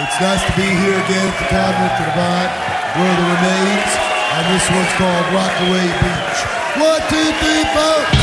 It's nice to be here again at the Cabinet to Divide, where the remains, and this one's called Rockaway Beach. 1, 2, 3, 4.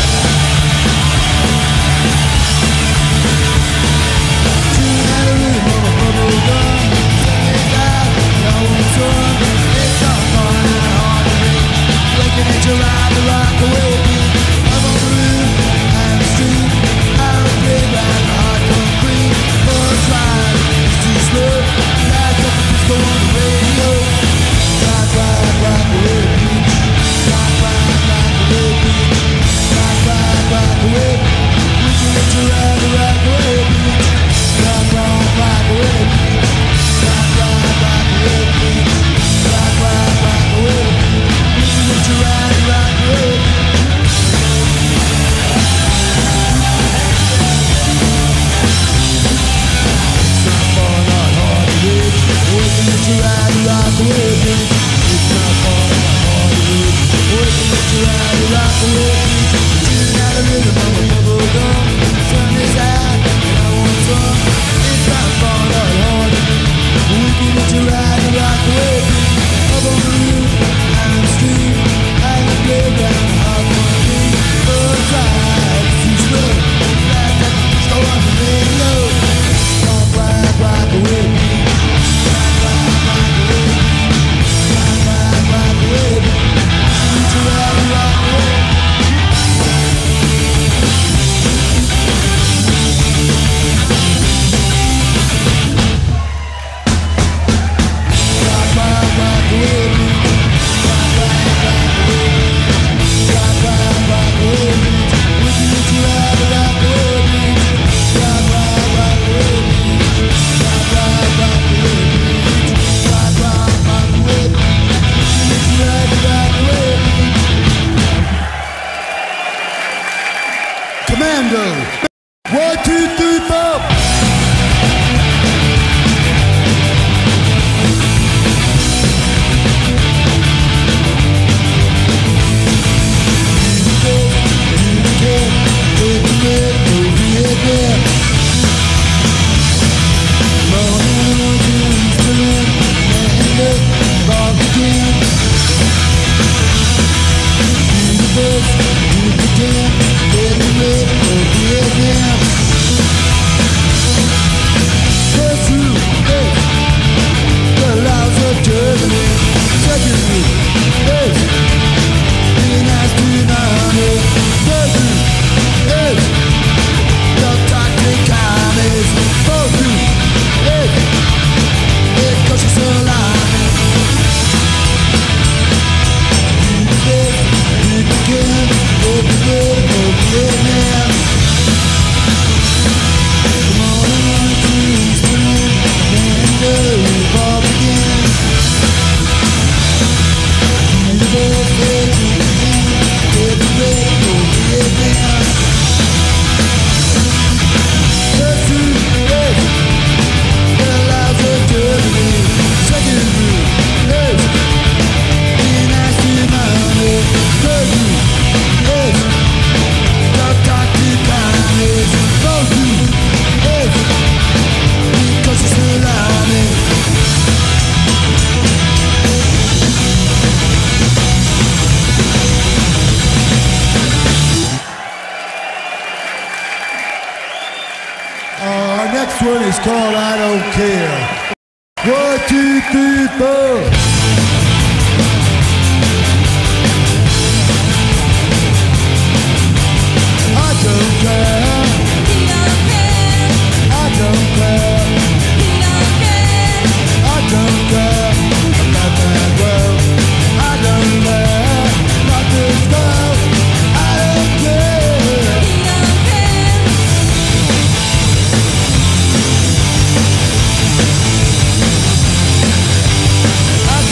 Commando. 1, 2, 3, 4. Our next one is called I Don't Care. 1, 2, 3, 4. I don't care. He don't care. I don't care. He don't care. I don't care about that world. I don't care about this girl. I don't care. He don't care. I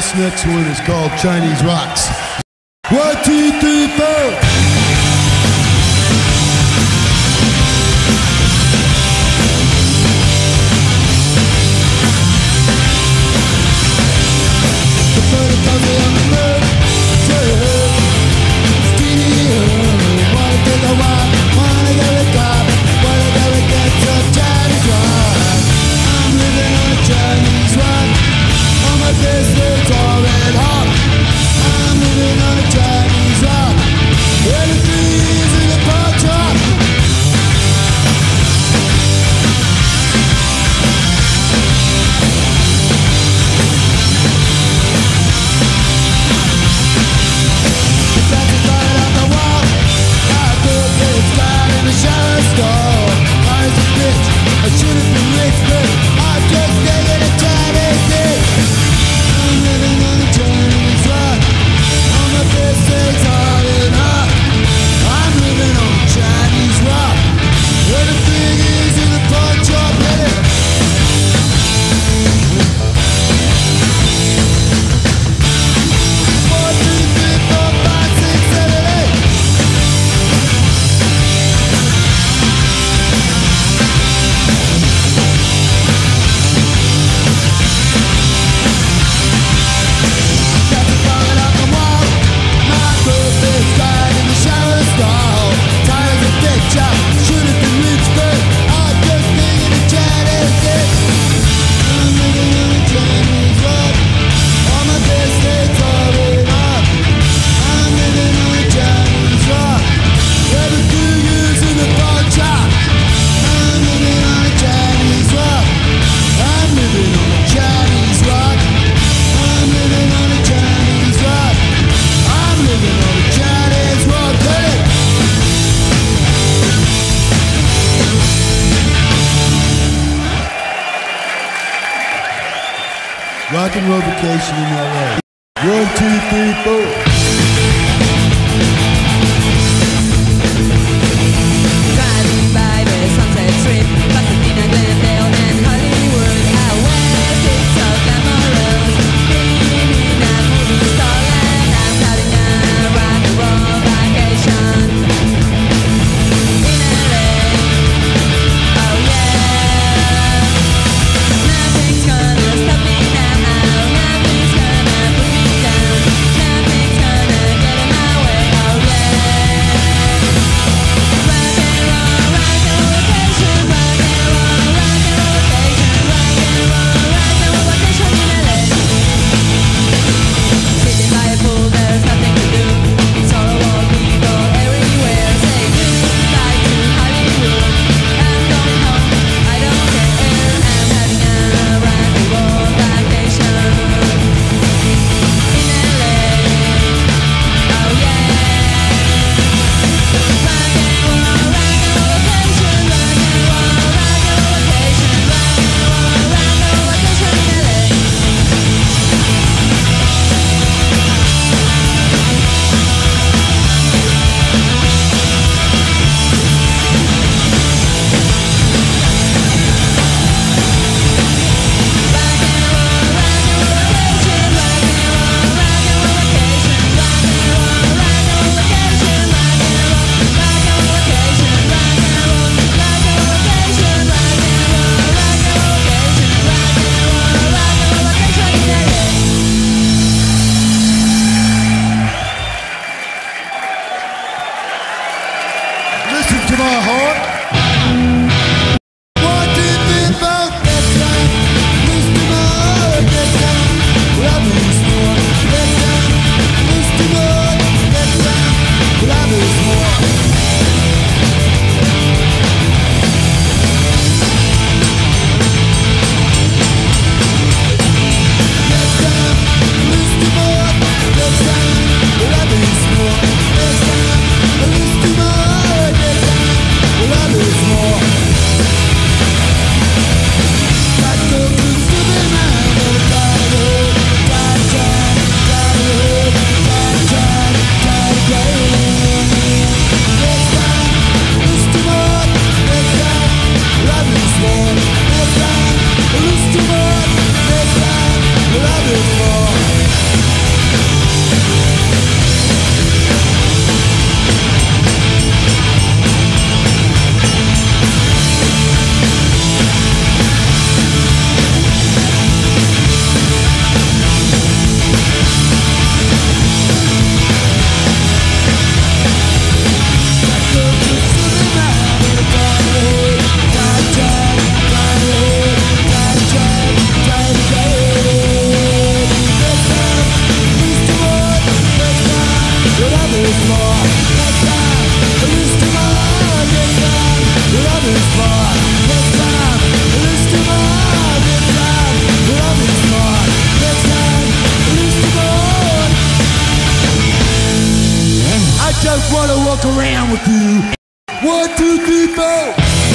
This next one is called Chinese Rocks. 1, 2, 3, 4. Rock and roll vacation in LA. 1, 2, 3, 4. Driving by the Sunset Strip, Pasadena, Glendale, and Hollywood. Out west, it's so glamorous. Being in a movie star land, I'm starting a rock and roll vacation in LA. Oh yeah, nothing's gonna stop me now. Nothing's gonna put me down. Nothing's gonna get in my way. Oh walk around with you. 1, 2, 3, 4.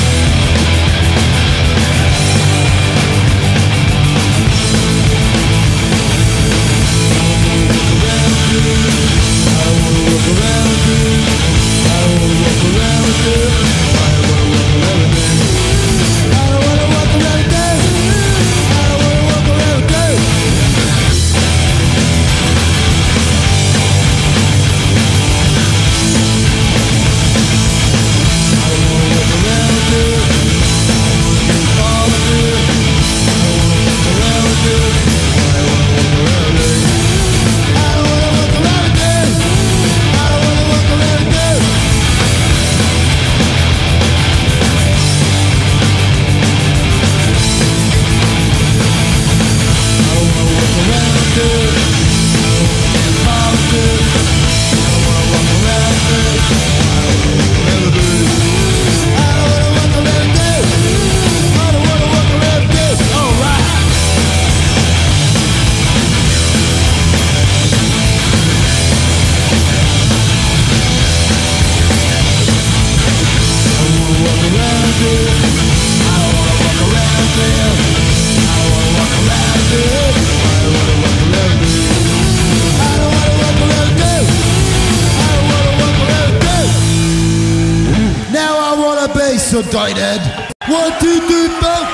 Indicted. 1, 2, 3, 4.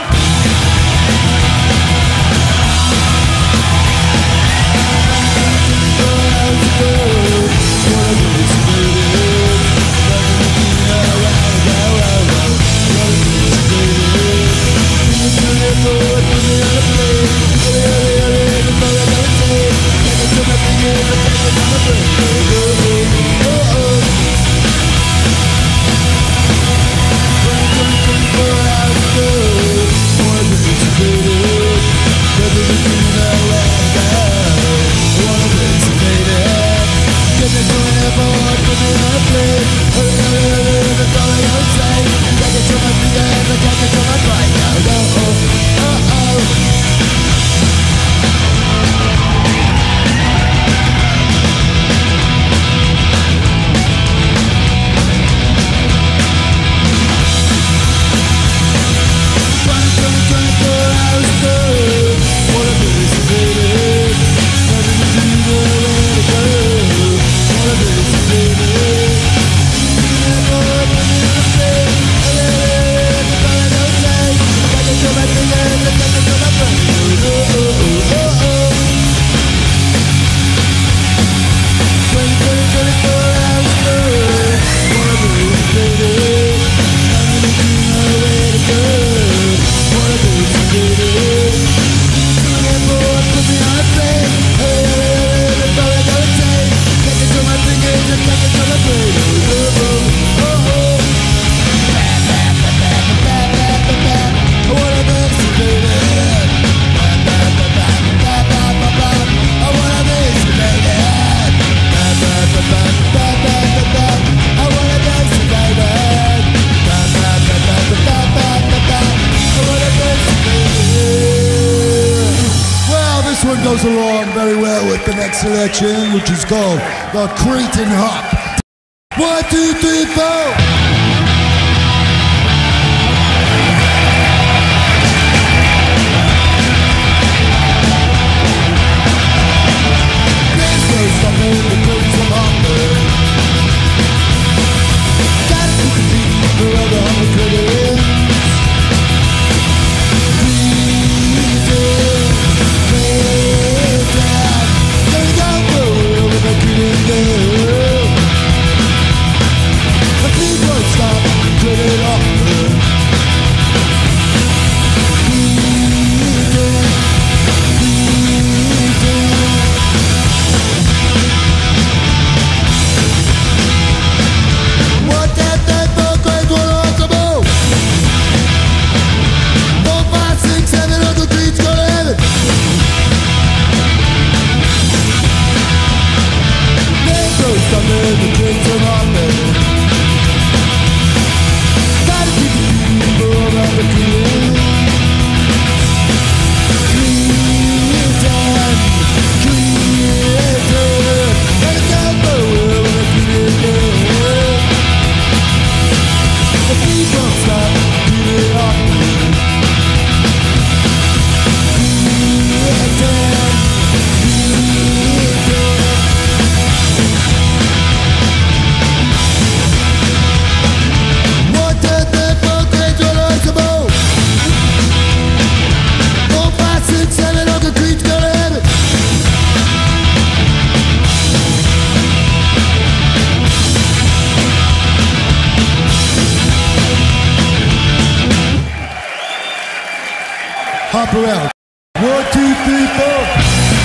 Goes along very well with the next selection, which is called the Cretin Hop. 1, 2, 3, 4. People jump around. 1, 2, 3, 4.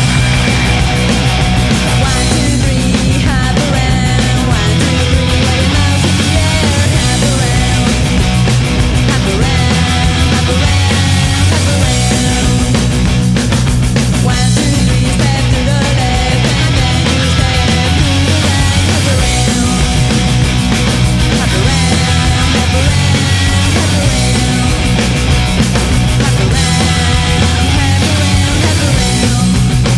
1, 2, 3, hop around. 1, 2, 3, wave your mouth in the air. Hop around, hop around, hop around, hop around. 1, 2, 3, step to the left and then you step to the right. Hop around, hop around, hop around, hop around, hop around, hop around, hop around.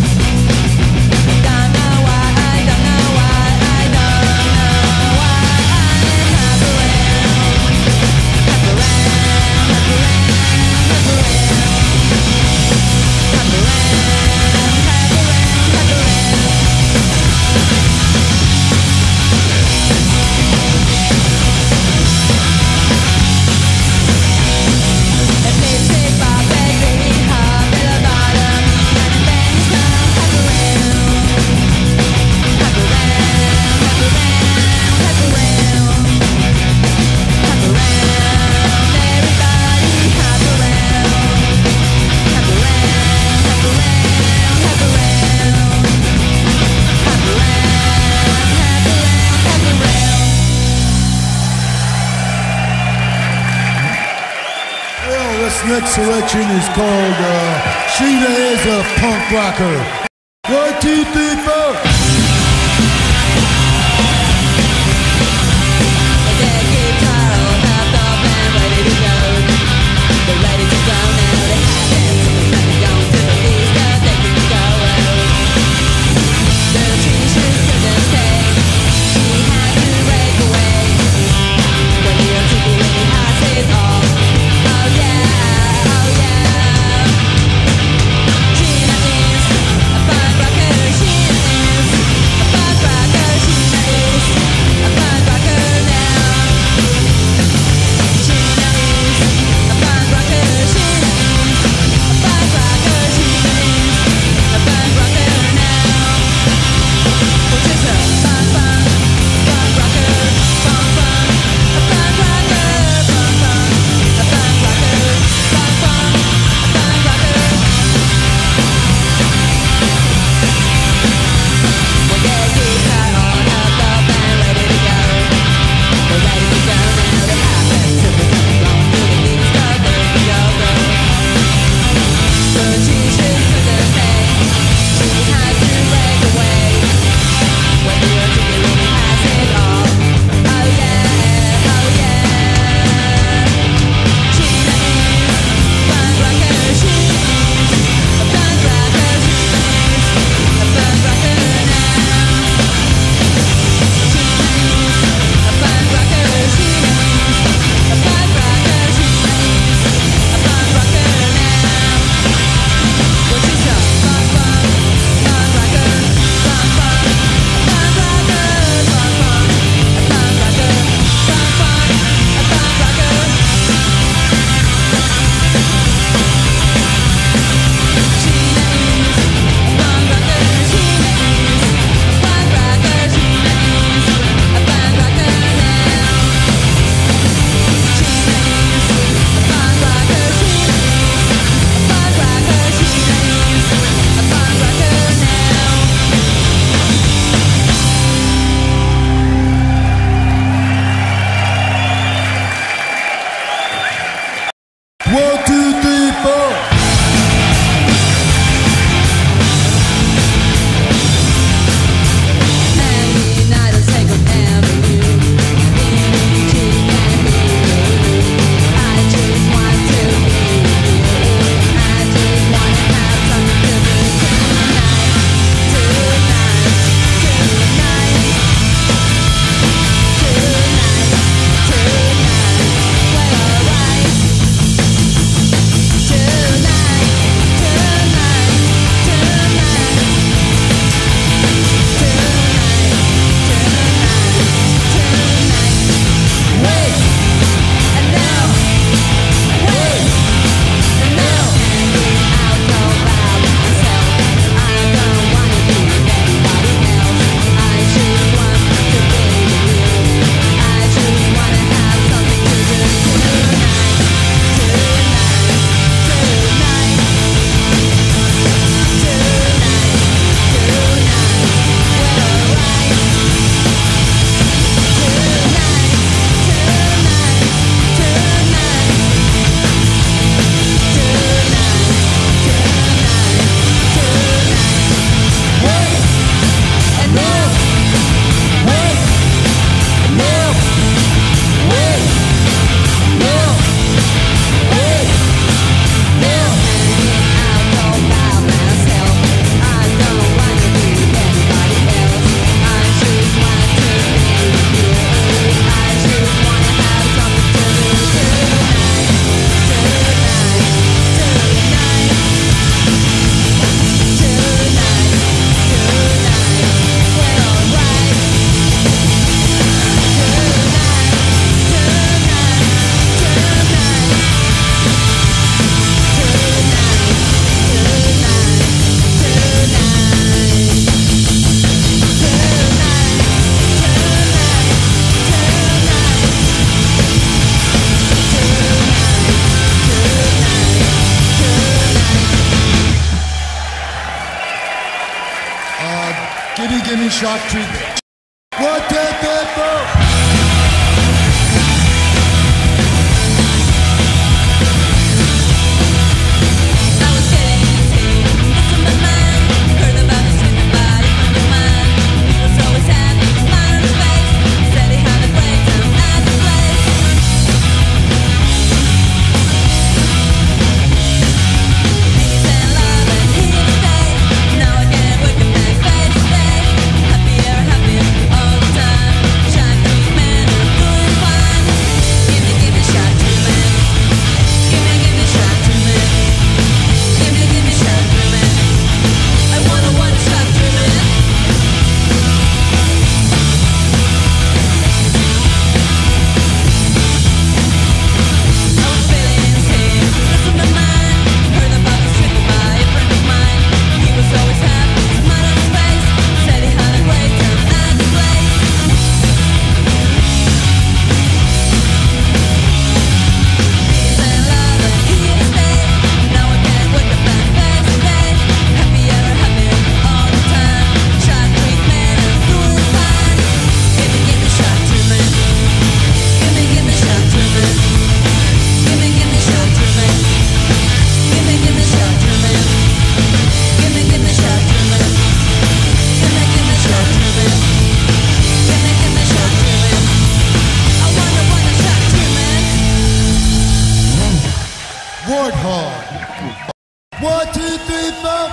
Don't know why, I don't know why, I don't know why I'm hop around, hop around, hop around, hop around, hop around, hop around, hop around. Lipstick pop and really hot at the bottom, and then you smile. Hop around, hop around, hop around, hop around, hop around. Everybody hop around, hop around, hop around, hop around, hop around, hop around. Well, this next selection is called Sheena is a Punk Rocker. 1, 2, 3, 4. Their guitar all hopped up and ready to go. They're ready to go now. They have danced and gone to the disco. They can go out. The t-shirt couldn't stay. She had to break away. When you're tricky, really has it all. Oh yeah, oh yeah. Sheena is a punk rocker. Sheena is a punk rocker. Sheena is a punk rocker now. Sheena is a punk rocker. Sheena is a punk rocker. Sheena is a punk rocker now. Well, she's a punk rocker, punk, a punk rocker, punk, a punk rocker, punk, a punk rocker. With their guitar on hopped up and ready to go. They're ready to go now. They happen to be coming on to the disco. There we go, go. The t-shirt couldn't stay. She had to break away. When you're thinking really has it all. Oh yeah, oh yeah. Sheena is a punk rocker. Sheena is a punk rocker. Sheena is a punk rocker now. Sheena is a punk rocker. Sheena is a punk rocker. Sheena is a punk rocker now. Well, she's a punk rocker, punk, a punk rocker, punk, a punk rocker, punk, a punk rocker. Sheena is a punk rocker. Sheena is a punk rocker. Sheena is a punk rocker now. Sheena is a punk rocker. Sheena is a punk rocker. Sheena is a punk rocker now. 1, 2, 3, 4. Every night I take on Avenue. Being cheap and blue. I just want to be you. I just wanna have something to do tonight, tonight, tonight, tonight, tonight. Well, alright. gimme shock treatment. 1, 2, 3, 4. Warthog. 1, 2, 3, 4.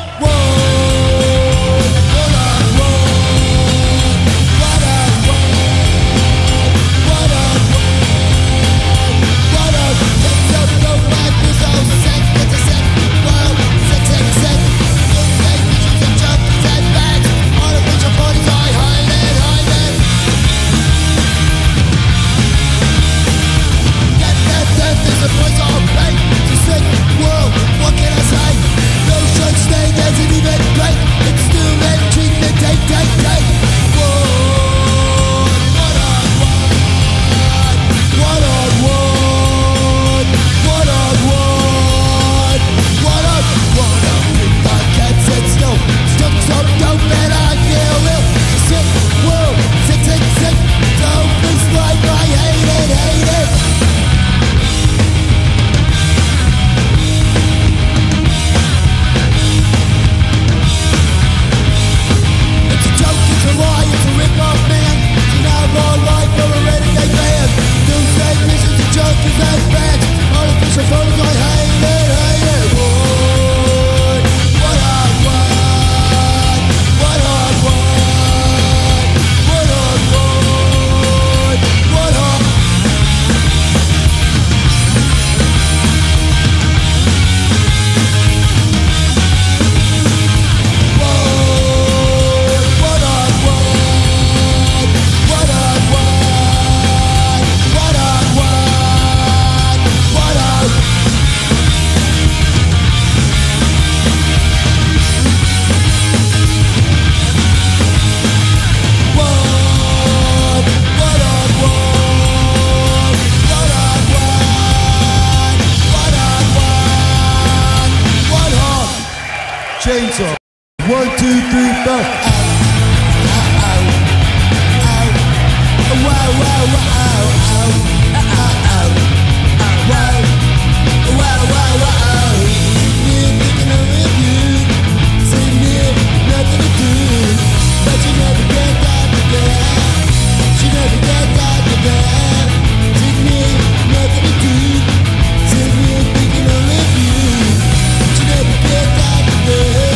Chainsaw. 1, 2, 3, 4. Ow, ow, ow, ow. Wow, wow, wow, ow, ow, ow, wow, wow, wow, wow. You're thinking of you, sitting here, nothing to do, but you never get out of bed. You never get out of bed. Sitting here, nothing to do, sitting here thinking of you, but you never get out of bed.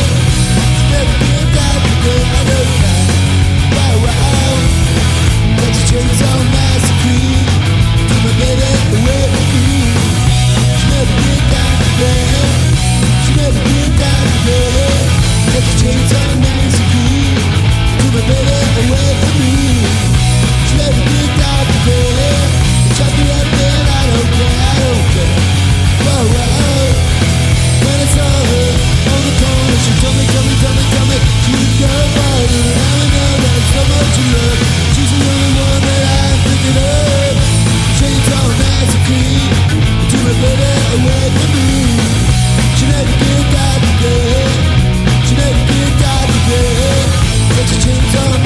Chainsaw Massacre, to my baby away with me. She never get down to bed. She never get down to bed. Let the Chainsaw Massacre, to my baby away with me. She never get down to bed. Chop me up then I don't care, I don't care. Whoa, whoa. When it's over, on the corner, she told me, she's your body, and I know that so much you love. She's the only one that I'm thinking of. Chainsaw Massacre, to my baby away from me. She never get out of bed. She never get out of bed. Such a chainsaw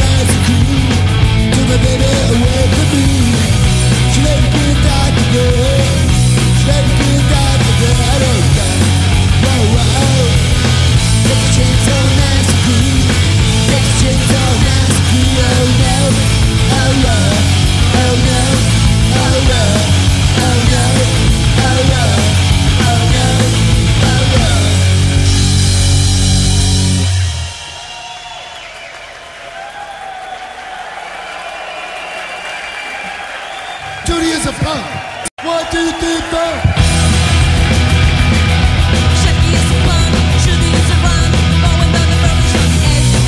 my baby away from me. She let me get out the girl. She let me get out the girl. I don't die. Whoa, whoa. Take the chainsaw nice and clean. Take the chainsaw nice and clean. Oh no, oh yeah, oh no, oh yeah, oh no, oh yeah, oh no, oh yeah. Judy is a punk. 1, 2, 3, 4. Shaggy is a punk, Judy is a run, going down the road, showing as you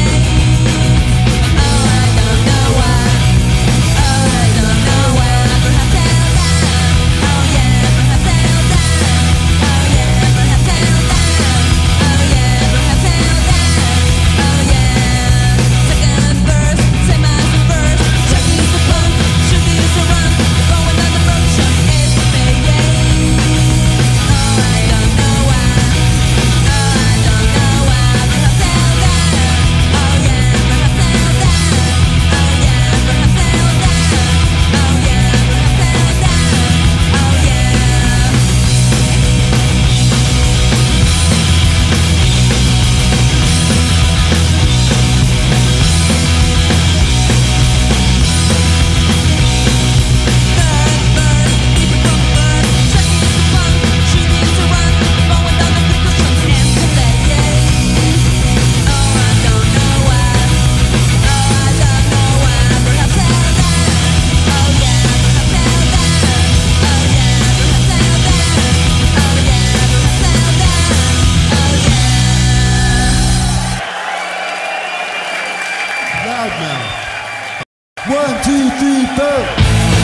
oh, I don't know why. Oh, I don't know why. Perhaps I'll die. Oh yeah, perhaps I'll die. Oh yeah, perhaps I'll die. Oh yeah, perhaps I'll die. Oh yeah. Second verse, same as the first. Shaggy is a punk, Judy is a run, going down the road, showing as you oh, I don't know why. Oh, I don't know why. Perhaps I'll die. Oh yeah, perhaps I'll die. Oh yeah, perhaps I'll die. Oh yeah, perhaps I'll die. Oh yeah. Third verse, deeper from birth. Shaggy is a punk, Judy is a run, going down the road, showing as you oh, I don't know why. Oh, I don't know why. Perhaps I'll die. Oh yeah, perhaps I'll die. Oh yeah, perhaps I'll die. Oh yeah, perhaps I'll die. Oh yeah. Loudmouth. 1, 2, 3, 4.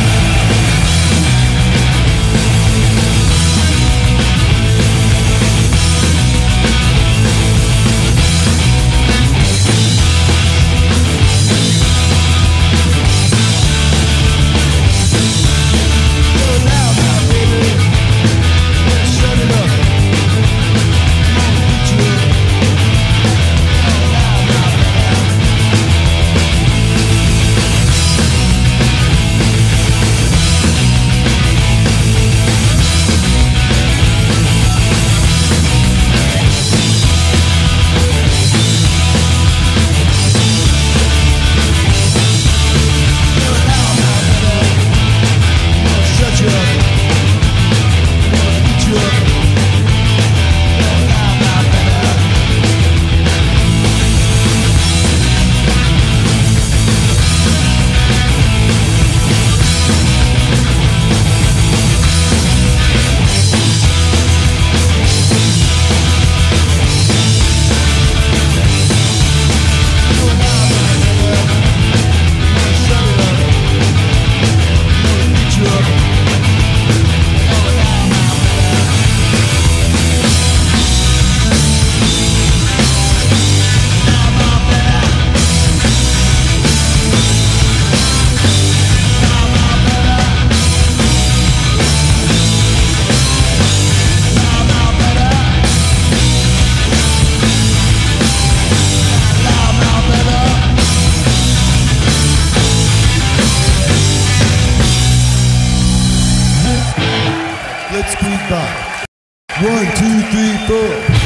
Let's speed by. 1, 2, 3, 4.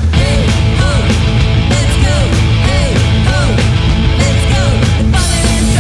Let's go.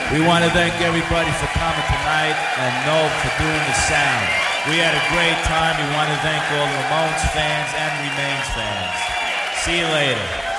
We want to thank everybody for coming tonight and Noel for doing the sound. We had a great time. We want to thank all the Ramones fans and Remains fans. See you later.